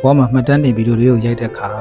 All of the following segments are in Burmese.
ဘောမှာမှတ်တမ်းတင်ဗီဒီယိုလေးကိုရိုက်တဲ့အခါ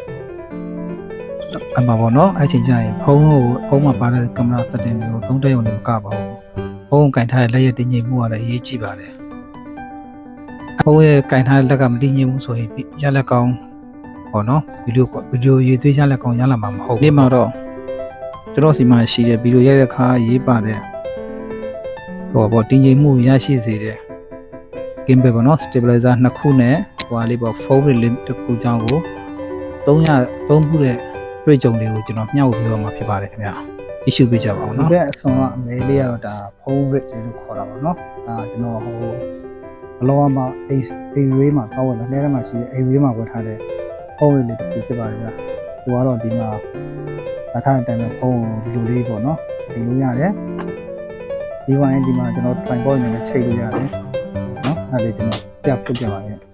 အမှာပေါ့နော်အဲ့ချိန်ကျရင်ဖုန်းမှာပါတဲ့ကင်မရာ setting တွေကိုသုံးတက်ရုံနဲ့မကပါဘူးဖုန်းကင်ထားတဲ့လက်ရတည်ငြိမ်မှုကလည်းအရေးကြီးပါတယ်ဖုန်းရဲ့ကင်ထားတဲ့လက်ကမတည်ငြိမ်ဘူးဆိုရင်ရလက်ကောင်းပေါ့နော်ဗီဒီယိုရေးသွေးရလက်ကောင်းရလာမှာမဟုတ်ဘူးဒီမှာတော့ကျွန်တော်စီမှာရှိတဲ့ဗီဒီယိုရိုက်တဲ့အခါရေးပါတဲ့ဟိုပေါ့တည်ငြိမ်မှုရရှိစေတဲ့ gimbal ပေါ့နော် stabilizer နှစ်ခုနဲ့ဟိုလေးပေါ့ phone relay တစ်ခုကြောင်းကိုသုံးခုတဲ့တွေ့ကြုံတွေကိုကျွန်တော်မျှဝေပေးရမှာဖြစ်ပါတယ်ခင်ဗျာကြည့်ရှုပေးကြပါဦးနော်ဒီကအဆုံးကအမေလေးကတော့ဒါ phone relay လို့ခေါ်တာပါနော်ဒါကျွန်တော်ဟိုဘလောမှာအိမ်ရေးမှာတောက်ဝင်လာလဲထဲမှာရှိတဲ့အိမ်ရေးမှာဝယ်ထားတဲ့ phone relay တစ်ခုဖြစ်ပါတယ်ဗျာဒီကတော့ဒီမှာအထားတဲ့အတိုင်းပဲဖုန်းကိုဒီလိုလေးပေါ့နော်ချိန်လို့ရတယ်ဒီဝိုင်းဒီမှာကျွန်တော် tripod နဲ့ချိန်လို့ရတယ်နော်အဲ့ဒါကျွန်တော်ပြပြပြပါမယ်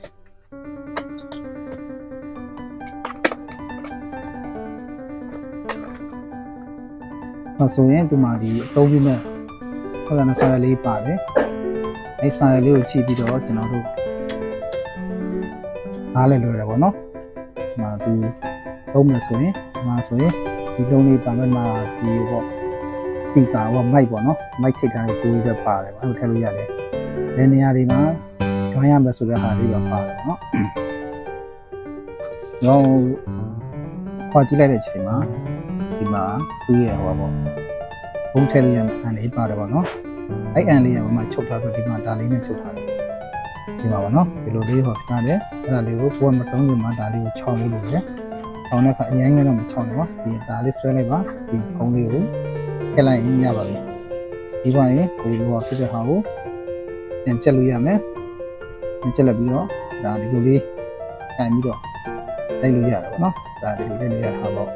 ဆိုရင်ဒီမှာဒီအသုံးပြုမဲ့ဟိုကလည်းစာရလေးပါတယ်အဲ့စာရလေးကိုကြည့်ပြီးတော့ကျွန်တော်တို့နားလည်လွယ်တယ်ပေါ့နော်ဒီမှာသူသုံးမယ်ဆိုရင်ဒီမှာဆိုရင်ဒီလုံးလေးပါမယ်မှာဒီပေါ့စပီကာပေါ့မိုက်ပေါ့နော်မိုက်ချိတ်ထားတဲ့ကြိုးတွေပါတယ်အဲ့လိုထည့်လို့ရတယ်။နေရာတွေမှာကျွမ်းရမယ်ဆိုတဲ့ဟာလေးပါပါတယ်နော်။ကျွန်တော်ခွာကြည့်လိုက်တဲ့အချိန်မှာဒီမှာသူ့ရဲ့ဟိုပေါ့ဘုံထည့်လို့ရတဲ့အန်လေးပါတယ်ပေါ့နော်။အဲ့အန်လေးကဘာမှချုပ်ထားဆိုဒီမှာဒါလေးနဲ့ချုပ်ထားတယ်။ဒီမှာပေါ့နော်ဒီလိုလေးဟောထားတယ်အဲ့ဒါလေးကိုဘုံမတုံးခင်မှာဒါလေးကိုခြောက်လို့လုပ်တယ်။အောင်တဲ့အခါအရင်ကတော့မချောင်းတော့ဒီဒါလေးဆွဲလိုက်ပါဒီခုံးလေးကိုထည့်လိုက်ရင်ရပါပြီဒီပါရင်ကိုလိုပါဖြစ်တဲ့ဟာကိုပြန်ချက်လို့ရမယ်ပြန်ချက်လက်ပြီးတော့ဒါဒီလိုလေးတိုင်ပြီးတော့လိုက်လို့ရတယ်ပေါ့နော်ဒါဒီလိုလေးရတာပေါ့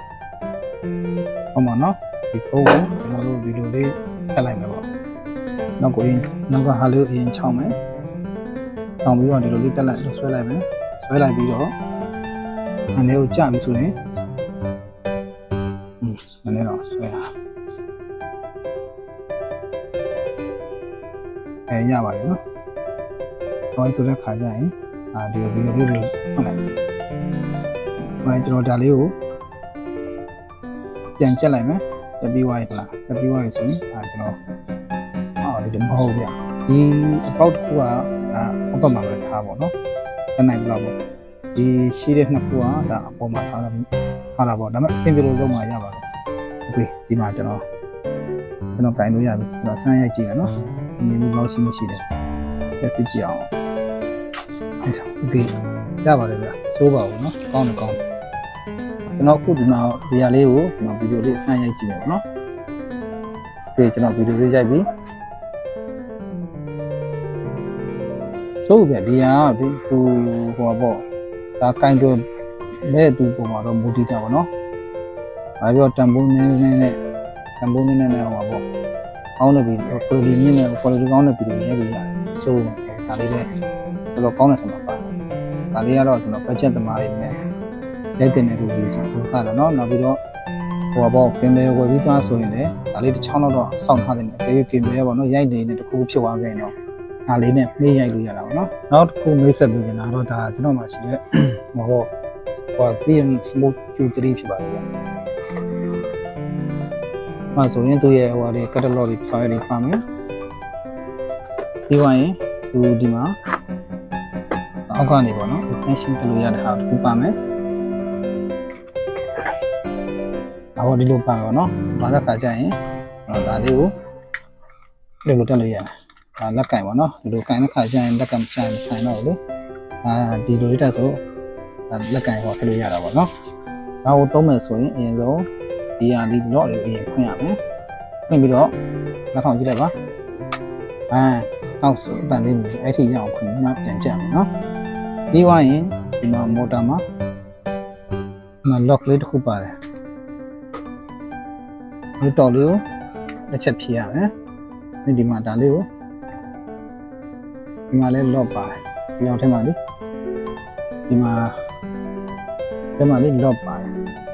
ဟုတ်ပါနော်ဒီခုံးကိုကျွန်တော်တို့ဒီလိုလေးထည့်လိုက်မယ်ပေါ့နောက်ကဟာလေးကိုအရင်ချောင်းမယ်ချောင်းပြီးတော့ဒီလိုလေးတက်လိုက်ဆွဲလိုက်မယ်ဆွဲလိုက်ပြီးတော့အနေကိုကြာပြီဆိုရင်နည်းနည်းတော့ဆွဲရရပါပြီနော်။ဟောဆိုတဲ့ခါကျရင်ဒီလိုလေးဟုတ်လိုက်။ကျွန်တော်ဒါလေးကိုပြန်ကျက်လိုက်မယ်။ကျက်ပြီးွားရလား။ကျက်ပြီးွားရဆိုရင်ကျွန်တော်ဒီမဟုတ်ဗျ။ဒီအပေါက်တစ်ခုကအောက်ကမှာပဲထားပါတော့။တနိုင်ဘလောက်ပေါ့။ဒီရှိတဲ့နှစ်ခုကဒါအပေါ်မှာထားတာပေါ့ဒါပေမဲ့အဆင်ပြေလို့လုံးဝရပါတယ်โอเคဒီမှာကျွန်တော်ကင်လို့ရပြီကျွန်တော်စမ်းရိုက်ကြည့်ရနော်ဒီလိုလောက်ရှိမရှိတယ်လက်စစ်ကြည့်အောင်โอเคရပါတယ်ဗျစိုးပါဘူးနော်ကောင်းတယ်ကျွန်တော်အခုဒီမှာဒီဟာလေးကိုကျွန်တော်ဗီဒီယိုလေးစမ်းရိုက်ကြည့်မယ်နော်โอเคကျွန်တော်ဗီဒီယိုလေးရိုက်ပြီစိုးဗျဒီဟာဒီသူဟိုပေါ့ဒါကင်တော့မဲ့သူပုံမှာတော့မူတည်တာပေါ့နော်။ဘာပြောတန်ဖိုးနည်းနဲ့ဟောပါပေါ့။ကောင်းတဲ့ဗီဒီယို quality မြင့်တဲ့ quality ကောင်းတဲ့ဗီဒီယိုရေးလို့ရတယ်။ဆိုဒါလေးလည်းတော်တော်ကောင်းတဲ့ဆံပါပါ။ဒါလေးကတော့ကျွန်တော် budget သမားတွေနဲ့လက်တင်တဲ့လူတွေဆိုတော့ဟာတော့နောက်ပြီးတော့ဟိုပါပေါ့ gimbal ဝယ်ပြီးသွားဆိုရင်လည်းဒါလေးတစ်ချောင်းတော့စောင့်ထားတယ်။ဒီ gimbal ရပါတော့ရိုက်နေတဲ့တစ်ခုဖြစ်သွားခဲ့ရင်တော့ဒါလေးနဲ့နှေးရိုက်လို့ရတာပေါ့နော်။နောက်တစ်ခုမိတ်ဆက်ပြီးရင်တော့ဒါကျွန်တော်မှရှိတဲ့ဟိုပေါ့CM Smooth Q3 ဖြစ်ပါတယ်ဗျာ။ဆိုရင်သူရဲ့ဟိုလေး catalog တွေစာရွက်တွေပါမယ်။ပြီးသွားရင်သူဒီမှာအောက်ကနေပေါ့နော် extension တက်လို့ရတဲ့ဟာတစ်ခုပါမယ်။ဒီလိုပါပါနော်။ဒါတဲ့ခါကျရင်ဒါလေးကိုဒီလိုတက်လို့ရတယ်။ဒါလက်ကင်ပေါ့နော်။ဒီလိုကင်တဲ့ခါကျရင်လက်ကင်ချန်ဆိုင်တော့လေ။ဒီလိုလေးတက်ဆိုလက်ကင်ဟောထည့်လို့ရတာပေါ့နော်။ဒါကိုသုံးမယ်ဆိုရင်အရင်ဆုံးဒီဟာဒီ lock လေးအရင်ဖွင့်ရမယ်။ဖွင့်ပြီးတော့လက်ထောင်ကြည့်လိုက်ပါ။နောက်ဆိုအတန်လေးမျိုးအဲ့ထိရအောင်ဖွင့်မှပြန်ကြည့်မယ်နော်။ပြီးသွားရင်ဒီမှာမော်တာမှာlock လေးတစ်ခုပါတယ်။ဒီတော့လေးကိုတစ်ချက်ဖြည့်ရမယ်။ဒီမှာဒါလေးကိုဒီမှာလည်း lock ပါတယ်။ဒီအောင်ထဲမှာလေဒီမှာလေး lock ပါတယ်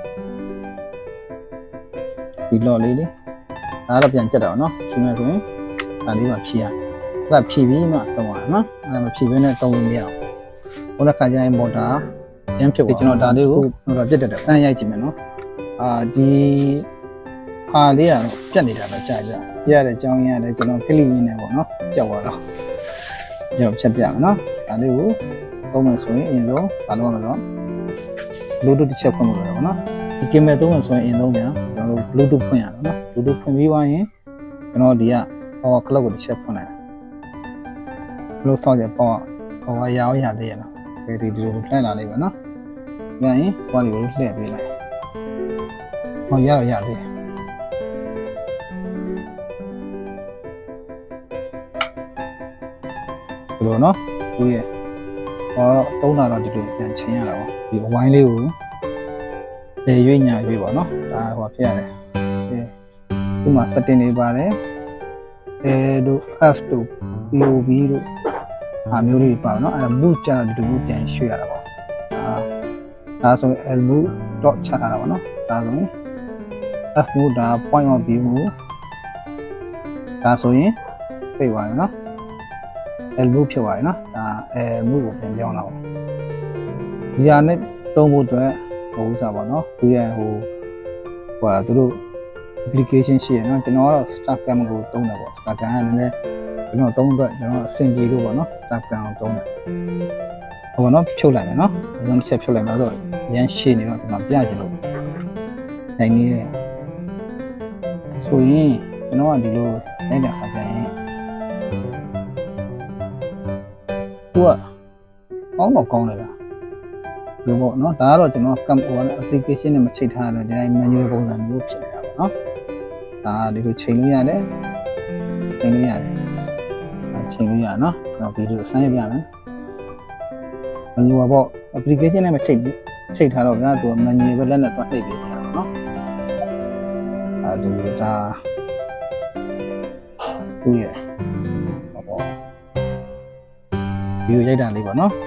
ဒီ lock လေးလေဒါတော့ပြန်ကျက်တာနော်ရှင်းမယ်ဆိုရင်ဒါလေးပါဖြည့်ရအဲ့ဒါဖြည့်ပြီးမှသုံးရနော်အဲ့ဒါမဖြည့်ဘဲနဲ့သုံးလို့မရဘူးဘုရားခါကျရင်မော်တာရမ်းဖြစ်သွားကျွန်တော်ဒါလေးကိုတော့ပြတ်တက်တယ်စမ်းရိုက်ကြည့်မယ်နော်ဒီအားလေးကတော့ပြတ်နေတာတော့ကြာကြပြရတဲ့အကြောင်းရင်းကလည်းကျွန်တော်ကလစ်ရင်းနေပေါ့နော်ကြောက်သွားတော့ကျွန်တော်ချက်ပြမယ်နော်ဒါလေးကိုသုံးမယ်ဆိုရင်အရင်ဆုံးဘာလုပ်ရမလဲဆိုတော့ Bluetooth တစ်ချက်ဖွင့်လို့ရတယ်ပေါ့နော်ဒီကင်မရာသုံးမယ်ဆိုရင်အရင်ဆုံးပြန်ကျွန်တော်တို့ Bluetooth ဖွင့်ရတယ်နော် Bluetooth ဖွင့်ပြီးသွားရင်ကျွန်တော်ဒီက power clock ကိုတစ်ချက်ဖွင့်လိုက်တယ်ဘလို့စောင့်ကြ power ရအောင်ရသေးရနော်ဒီလိုလှည့်လာလိမ့်မယ်နော်ရရင်ဟိုကနေကိုလှည့်ပေးလိုက်ဟောရတော့ရသေးတယ်ဒီလိုနော်ကိုရဲ့ဟောတုံးတာတော့ဒီလိုပြန်ချင်းရတာပေါ့ဒီအဝိုင်းလေးကိုလေရွေ့ညာရွေ့ပါနော်ဒါဟောဖြစ်ရတယ်ဒီမှာ setting တွေပါတယ်တို့ F တို့ POV တို့အားမျိုးတွေပါနော်အဲ့ဒါ move ကျတော့ဒီလိုမျိုးပြန်ရွှေ့ရတာပေါ့ဒါဆိုရင် L move dot ချထားတာပေါ့နော်ဒါဆိုရင် F move ဒါ point of view ဒါဆိုရင်သိပါရနော် L move ဖြစ်သွားပြီနော်ဒါ L move ကိုပြန်ပြောင်းလာပါဒီဟာနဲ့သုံးဖို့အတွက်ဟိုဥစားပါနော်သူရဲ့ဟိုသူတို့ application ရှိရနော်ကျွန်တော်ကတော့ Starcam ကိုသုံးတယ်ပေါ့ Starcam ကလည်းကျွန်တော်သုံးအတွက်ကျွန်တော်အဆင်ပြေလို့ပေါ့နော် Starcam ကိုသုံးတယ်ဟိုနော်ဖြုတ်လိုက်မယ်နော်အရင်တစ်ချက်ဖြုတ်လိုက်မှာတော့ရမ်းရှည်နေတော့ကျွန်တော်ပြချင်လို့နိုင်နေတယ်ဆိုရင်ကျွန်တော်ကဒီလိုလိုက်တဲ့အခါကျရင်သူကကောင်းတော့ကောင်းတယ်ဗျာဒီပေါ့နော်ဒါကတော့ကျွန်တော် application နဲ့မချိတ်ထားတဲ့ဒီတိုင်း manual ပုံစံမျိုးဖြစ်နေတာပေါ့နော်ဒါဒီလိုချိန်လို့ရတယ်ချိန်လို့ရတယ်ချိန်လို့ရနော်ကျွန်တော်ဗီဒီယိုဆန်းရပြမယ် manual ပေါ့ application နဲ့မချိတ်ထားတော့ဗျာသူက manual ပဲလက်နဲ့သွားနှိပ်ပေးနေတာပေါ့နော်ဒါသူရဲ့ပေါ့ဗီဒီယိုရိုက်တာလေးပေါ့နော်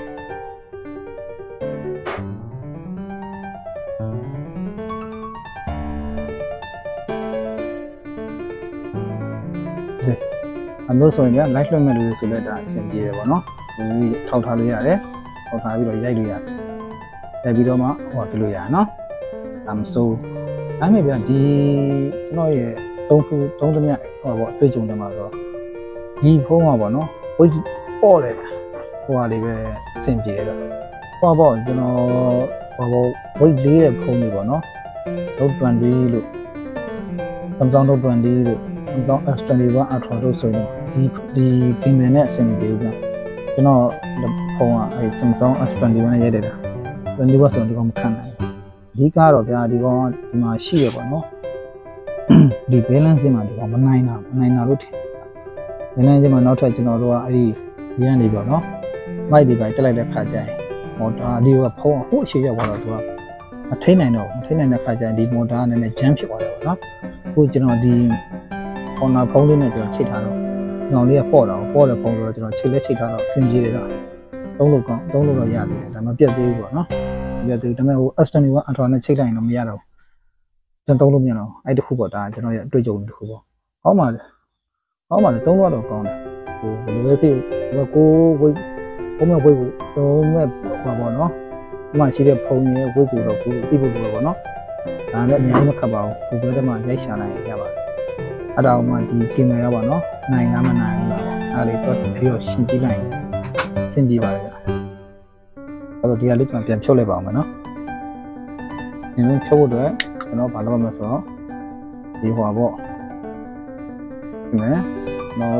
အမျိုးဆိုရင် live လွှင့်မဲ့လူတွေဆိုလည်းဒါအဆင်ပြေတယ်ပေါ့နော်ဒီထောက်ထားလို့ရတယ်ထောက်ထားပြီးတော့ရိုက်လို့ရတယ်ရိုက်ပြီးတော့မှဟိုပြလို့ရတယ်နော်ဒါမစိုးဒါပေမဲ့ဗျာဒီကျွန်တော်ရဲ့သုံးသမျှဟိုပေါ့အတွေ့အကြုံတွေမှာတော့ဒီဖုန်းမှာပေါ့နော်ဝိတ်ပေါ့လေဟိုဟာလေးပဲအဆင်ပြေတယ်ဟိုပေါ့ကျွန်တော်ဟိုပေါ့ဝိတ်လေးတဲ့ဖုန်းတွေပေါ့နော် Note 20လို့ Samsung Note 20လို့Samsung S21 Ultra တို့ဆိုရင်ဒီ camera နဲ့အဆင်ပြေဘူးဗျကျွန်တော်ဖုန်းကအဲ Samsung S21 နဲ့ရိုက်တယ်တာ21ဆိုရင်ဒီကောင်မခံနိုင်ဘူးအဓိကတော့ဗျာဒီကောင်ဒီမှာရှိရပေါ့နော်ဒီ balance မှာဒီကောင်မနိုင်တာလို့ထင်တယ် balance မှာနောက်ထပ်ကျွန်တော်တို့ကအဲ့ဒီရန်နေပေါ့နော် mic ဒီပိုင်းတက်လိုက်တဲ့ခါကျရင်မော်တာဒီကဖုန်းဟိုအရှိရောက်သွားတော့သူကမထိန်နိုင်တဲ့ခါကျရင်ဒီမော်တာကနည်းနည်း jam ဖြစ်သွားတယ်ပေါ့နော်အခုကျွန်တော်ဒီဖုန်းလေးနဲ့ကျွန်တော်ချိတ်ထားတော့ဒီကောင်လေးကပေါ့တဲ့ဖုန်းဆိုတော့ကျွန်တော်ချိတ်ထားတော့အဆင်ပြေတယ်တော့သုံးလို့တော့ရသေးတယ်ဒါမှပြတ်သေးဘူးပေါ့နော်ပြတ်သေးတယ်ဒါပေမဲ့ဟို S21 Ultra နဲ့ချိတ်လိုက်ရင်တော့မရတော့ဘူးကျွန်တော်သုံးလို့မရတော့အဲ့တခုပေါ့ဒါကျွန်တော်ရဲ့အတွေ့အကြုံတစ်ခုပေါ့ကောင်းပါလေသုံးတော့ကောင်းတယ်ဟိုဘယ်လိုပဲဖြစ်ကိုဝိတ်ကိုမဲ့သုံးမဲ့ဟောပေါ့နော်ဒီမှာရှိတဲ့ဖုန်းရဲ့ဝိတ်ကိုတော့ကိုတိဖို့ပေါ့နော်ဒါလည်းအများကြီးမခက်ပါဘူးကိုယ်ပဲတည်းမှရိုက်ရှာနိုင်ရပါတယ်အဲ့ဒါမှဒီကင်မရာပါနော်နိုင်လားမနိုင်ဘူးလားအဲ့လေးတော့ပြီးတော့ရှင်းကြည့်လိုက်စင်ပြေပါလေအဲ့တော့ဒီဟာလေးကျွန်တော်ပြန်ဖြုတ်လိုက်ပါအောင်မယ်နော်ဒီလိုဖြုတ်ဖို့အတွက်ကျွန်တော်ဘာလုပ်ရမလဲဆိုတော့ဒီဟွာပေါ့ဒီမဲ့တော့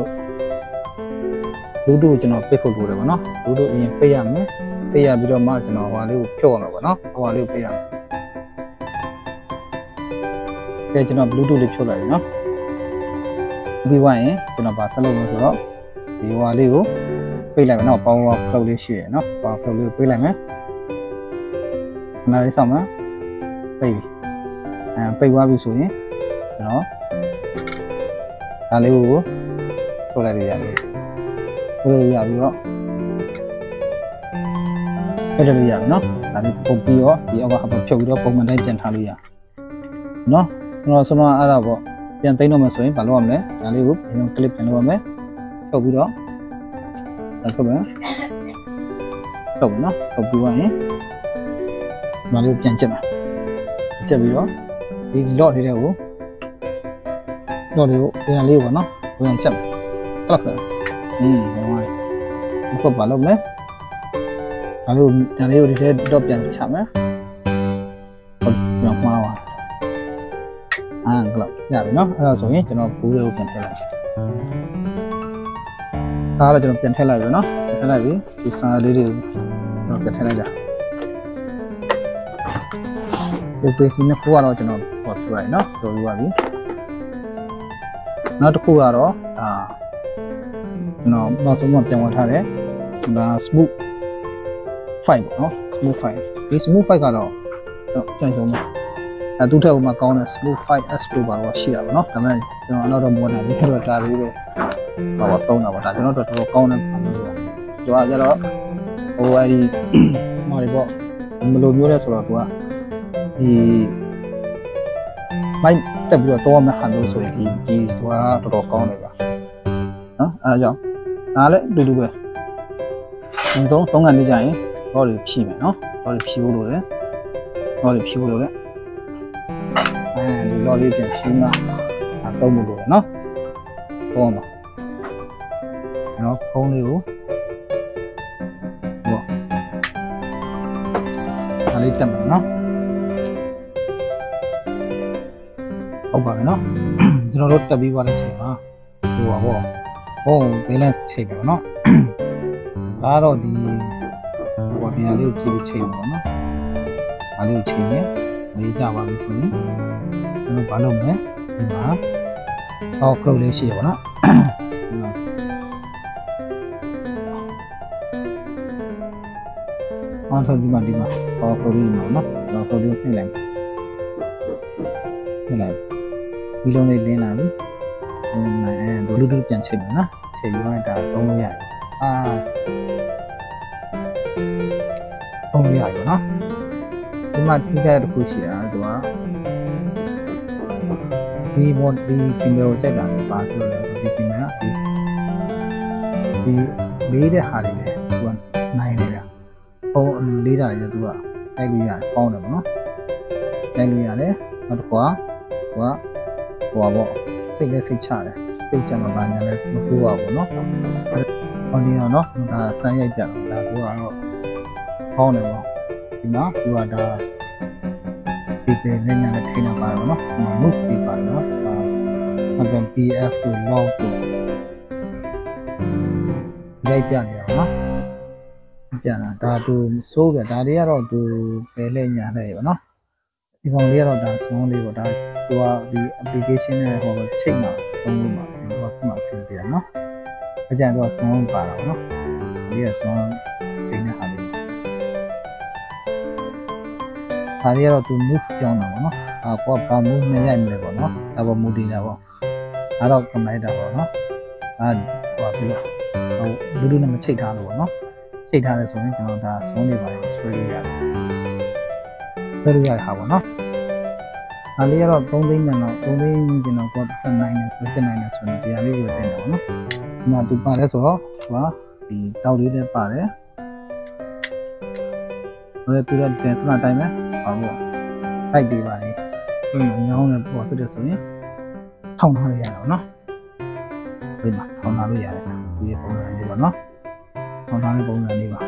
Bluetooth ကျွန်တော်ပိတ်ဖို့လိုတယ်ပေါ့နော် Bluetooth အရင်ပိတ်ရမယ်ပိတ်ရပြီးတော့မှကျွန်တော်ဟွာလေးကိုဖြုတ်အောင်ပေါ့နော်ဟွာလေးကိုပိတ်ရမယ်ကဲကျွန်တော် Bluetooth လေးဖြုတ်လိုက်ပြီနော်ပြီးသွားရင်ကျွန်တော်ဗာဆက်လုပ်လို့ဆိုတော့ဒီဟွာလေးကိုပိတ်လိုက်မယ်နော် power plug လေးရှိရယ်နော် power plug လေးကိုပိတ်လိုက်မယ်ခဏလေးစောင့်မယ်ပိတ်ပြီပိတ်သွားပြီဆိုရင်ကျွန်တော်ဒါလေးကိုထုတ်လိုက်လို့ရတယ်ထုတ်လို့ရပြီးတော့ထုတ်လို့ရတယ်နော်ဒါလေးပုံပြီးတော့ဒီအောက်ကဟပ်ဖြုတ်ပြီးတော့ပုံမှန်တိုင်းပြန်ထားလို့ရနော်ကျွန်တော်အဲ့ဒါပေါ့ပြန်သိမ်းတော့မှဆိုရင်ဘာလုပ်ရမလဲဒါလေးကိုအရင် clip ပြန်လုပ်ရမယ်ဖြုတ်ပြီးတော့ထုတ်မယ်တုပ်နော်တုပ်ပြီးသွားရင်ဒီမှာလေးပြန်ချက်မယ်ချက်ပြီးတော့ဒီ lot လေးတွေကိုပြန်လေးပေါ့နော်ပြန်ချက်မယ်ဟုတ်ကဲ့ဟုတ်ပါပြီဘုဘာလုပ်လဲဒါလေးကိုဒီထဲတော့ပြန်ချမယ်ဟုတ်ပြန်မှားပါကလပ်ရပြီနော်အဲ့ဒါဆိုရင်ကျွန်တော်ဘူးလေးကိုပြန်ထည့်လိုက်ဒါတော့ကျွန်တော်ပြန်ထည့်လိုက်ပြီနော်ထည့်လိုက်ပြီဒီစာလေးတွေကိုကျွန်တော်ပြန်ထည့်လိုက်ကြဒီနှစ်ခုကတော့ကျွန်တော်ဟောပြလိုက်နော်ပြောပြပါပြီနောက်တစ်ခုကတော့ကျွန်တော်နောက်ဆုံးမှပြန်ဝင်ထားတယ်ဒါ smooth 5ပေါ့နော် smooth 5ဒီ smooth 5ကတော့ကြိုက်ဆုံးပါသူ့ထက်မှာကောင်းတဲ့ smooth 5S လို့ပါတော့ရှိတာပေါ့နော်ဒါပေမဲ့ကျွန်တော်တော့မော်ဒယ်လေးတော့တာလေးပဲတော့သုံးတာပေါ့ဒါကျွန်တော်တို့တော်ကောင်းတဲ့ပုံမျိုးပေါ့သူကကျတော့ဟိုအဲ့ဒီဟောလေပေါ့မလိုမျိုးလဲဆိုတော့သူကဒီမိုက်တက်ပြီးတော့မှဟာလို့ဆိုရင်ဒီသူကတော်တော်ကောင်းတယ်ပါနော်အဲဒါကြောင့်ဒါလည်းအတူတူပဲသုံးကန်နေကြရင်တော့ဖြီးမယ်နော်တော့ဖြီးဖို့လိုတယ်တော့ဖြီးဖို့လိုတယ်ဒီလော်လေးပြန်ရှင်းမှာတုံးဖို့လိုတယ်နော်ပေါ့မှာနော်ဖုံးလေးကိုပေါ့ဒါလေးတက်မယ်နော်ဟုတ်ပါပြီနော်ကျွန်တော်တို့တက်ပြီးသွားတဲ့အချိန်မှာဟိုပါပေါ့ဘယ်လဲချိန်မယ်နော်ဒါတော့ဒီဟိုပြန်လေးကိုကြည့်ချိန်ပါနော်ဒါလေးကိုချိန်ရင်လေးကြပါပြီဆိုရင်ကျွန်တော်ဘာလုပ်မလဲဒီမှာကလုတ်လေးရှိရပါတော့အော်ဆိုဒီမှာကလုတ်လေးမှာနော်ကလုတ်လေးကိုနှိမ့်လိုက်ဒီလုံးလေးလင်းလာပြီဒိုလူတူပြန်ချိန်မယ်နော်ချိန်ပြီးတော့ဒါသုံးလို့ရတယ်သုံးလို့ရတယ်နော်ဒီမှာဒီကတစ်ခုရှိတာသူကဒီမော်ဒီကင်မရာကိုကြိုက်တာပါဆိုတော့ဒီကင်မရာဒီလေးတဲ့ဟာတွေလည်းသူကနိုင်နေတာပုံလေးတာတွေသူကတိုက်လို့ရတယ်ပေါင်းတယ်ပေါ့နော်တိုက်လို့ရတယ်နောက်တစ်ခါဟိုပေါ့စိတ်နဲ့စိတ်ချတယ်စိတ်ချမှာပါညာလည်းမကူပါဘူးနော်ဟောဒီတော့နော်ဒါစမ်းရိုက်ပြတော့ဒါသူကတော့ပေါင်းတယ်ပေါ့ဒီမှာသူကဒါဒီពេលနဲ့ညာနဲ့ထိနေပါတော့နော် move ပြီးပါတော့အပြင် PF ကို log ကိုရိုက်ပြနေအောင်နော်ပြန်လာဒါသူစိုးပြဒါတွေကတော့သူပဲလဲညာလဲပေါ့နော်ဒီကောင်လေးကတော့ဒါစုံးလေးပေါ့ဒါသူကဒီ application နဲ့ဟောချိန်မှာသုံးလို့မှာဆင်တော့မှဆင်ပြရနော်အကြံတော့စုံးပါတာပေါ့နော်ဒီကစုံးချိန်နဲ့ဟာလေးဒါတွေကတော့သူ move ပြောင်းတာပေါ့နော်ပေါ့ဘာ move နဲ့ရိုက်နေလဲပေါ့နော်ဒါပေါ့ move နေတာပေါ့ဒါတော့ command တာပေါ့နော်ဟိုပြီးတော့လူလူနဲ့မချိတ်ထားလို့ပေါ့နော်ချိတ်ထားတယ်ဆိုရင်ကျွန်တော်ဒါစုံးနေပါရင်ဆွဲလို့ရတယ်ဆွဲလို့ရတဲ့ဟာပေါ့နော်ဒါလေးကတော့3သိန်းနဲ့တော့3သိန်းကျွန်တော်ပတ်စံနိုင်နေဆို7နိုင်နေဆိုရင်ဒီဟာလေးကိုတင်တယ်ပေါ့နော်။နောက်သူပါတယ်ဆိုတော့ဟိုဒီတောက်လေးလည်းပါတယ်။ဟိုသူကတင်စနာတိုင်းပဲပါပေါ့။တိုက်ပေးပါလေ။ညောင်းနဲ့ပေါ့ဖြစ်တယ်ဆိုရင်ထောင်းထားလို့ရတာပေါ့နော်။ဒီမှာထောင်းထားလို့ရတယ်ဒီပုံစံလေးပေါ့နော်။ထောင်းထားတဲ့ပုံစံလေးပါ။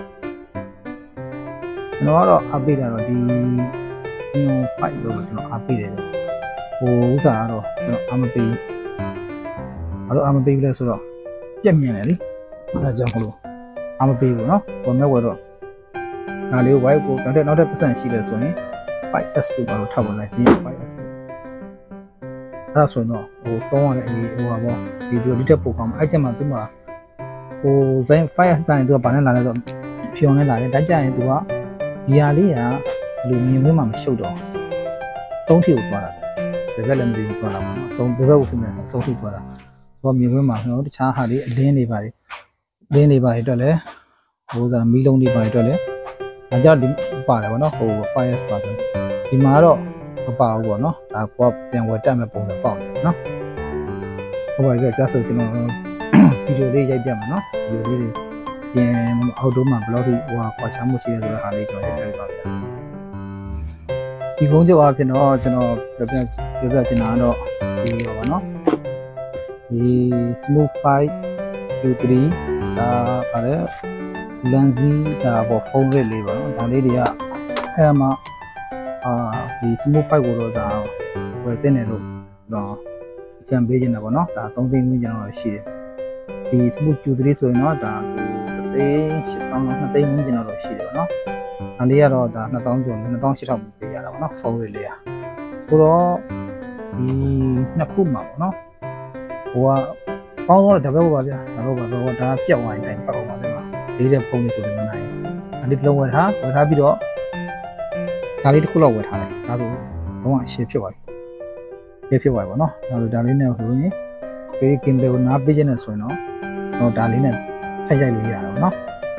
ကျွန်တော်ကတော့အပိတ်တာတော့ဒီ5လို့ကျွန်တော်အားပေးတယ်ဟိုဥစားကတော့ကျွန်တော်အားမပေးဘူးအားမပေးဘူးလဲဆိုတော့ပြက်မြင်တယ်လေအဲကြောင့်မလို့အားမပေးဘူးเนาะဟိုမဲ့ဝယ်တော့ဒါလေးကို white ကိုနောက်ထပ်ပတ်စံရှိတယ်ဆိုရင် 5S ကိုတော့ထောက်ပါလိုက်စီ 5S ကိုအဲ့ဒါဆိုတော့ဟိုတောင်းရတဲ့ဟိုပါပေါ့ဒီလိုတက်ပို့ကောင်းအဲ့ကျမှသူ့မှာဟိုဇိုင်း 5S တိုင်းသူကဘာနဲ့လာလဲဆိုဖြုံနဲ့လာတယ်ဒါကြရင်သူကဒီဟာလေးကလူမြင်ခွင့်မှမရှုပ်တော့သုံးထီကိုသွားတာပဲဒါကလည်းမပြီးသွားတာမဟုတ်အဆုံးဘယ်ဘက်ကိုဖြစ်နေလဲအဆုံးထီသွားတာဘောမြင်ခွင့်မှကျွန်တော်တခြားဟာလေးအလင်းတွေပါတယ်အတွက်လည်းဟိုစားမီးလုံးတွေပါတယ်အတွက်လည်းဒါကြောင့်ဒီပါတယ်ဗောနော်ဟို fire ပါဆိုဒီမှာတော့မပါဘူးဗောနော်ဒါကိုပြန်ဝယ်တက်မဲ့ပုံစံပေါက်တယ်နော်ဟိုပါကြဆိုကျွန်တော်ဗီဒီယိုလေးရိုက်ပြမှာနော်ဗီဒီယိုလေးဒီပြင်အောက်တိုမှာဘယ်လောက်ထိဟိုကွာခြားမှုရှိရဲဆိုတဲ့ဟာလေးကျွန်တော်ပြောပြပါဗျာဒီကုန်းကျော်အဖြစ်တော့ကျွန်တော်ပြောပြချင်တာကတော့ဒီရောပါနော်ဒီ smooth 5 U3 ဒါပါတယ် Lenzy ဒါပေါ့ဖုန်းလေးပါနော်ဒါလေးတွေကအဲ့မှာဒီ smooth 5ကိုတော့ဒါဝယ်တင်တယ်လို့တော့ကြံပေးနေတာပေါ့နော်ဒါ3သိန်းဝန်းကျင်တော့ရှိတယ်ဒီ smooth U3 ဆိုရင်တော့ဒါ3သိန်း8,000 2သိန်းဝန်းကျင်တော့ရှိတယ်ပေါ့နော်ဒါလေးကတော့ဒါ2000ကျော်2800ပေးရတာပေါ့နော်ဖုန်းလေးလေးဆိုတော့ဒီနှစ်ခုမှာပေါ့နော်ဟိုကပေါင်းတော့တပည့်ပါဗျာဒါတော့ဒါပြက်ဝိုင်းတိုင်းပတ်အောင်ပါလေမှာလေးတဲ့ဖုန်းလေးဆိုလို့မနိုင်ဘူးဒါလေးတစ်လုံးဝယ်ထားပြီးတော့ဒါလေးတစ်ခုလောက်ဝယ်ထားတယ်ဒါဆိုတော့အရှင်းဖြစ်သွားပြီဖြစ်သွားပြီပေါ့နော်ဒါဆိုဒါလေးနဲ့ဆိုရင်ကင်ဘယ်ကိုနားပေးခြင်းနဲ့ဆိုရင်တော့ဒါလေးနဲ့ဖက်ရိုက်လို့ရတာပေါ့နော်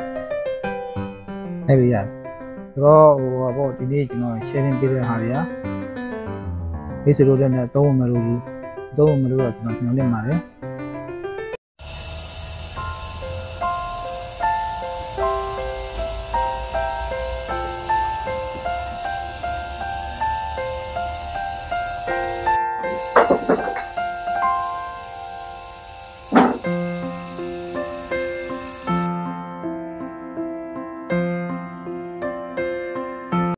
အဲ့လိုရတယ်ဆိုတော့ဟိုပေါ့ဒီနေ့ကျွန်တော် sharing ပေးတဲ့ဟာတွေကဒီဆိုလို့လည်းသုံးဝင်မလို့တော့ကျွန်တော်ညွှန်နေပါတယ်